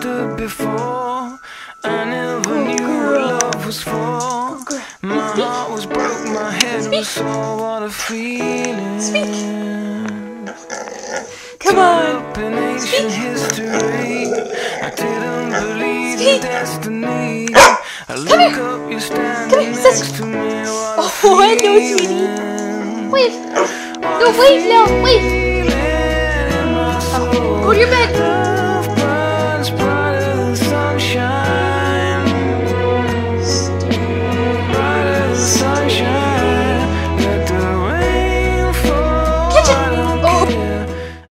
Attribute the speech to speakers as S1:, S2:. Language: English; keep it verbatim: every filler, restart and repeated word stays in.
S1: understood before. I never knew what love was for. My heart was broke, my head was sore. What a feeling.
S2: Come on.
S1: Up in ancient history, I didn't believe in destiny. I look up, you're standing next to me. What a
S2: Oh, I know, sweetie. Wait. No, wait, no, wait. Go to your bed.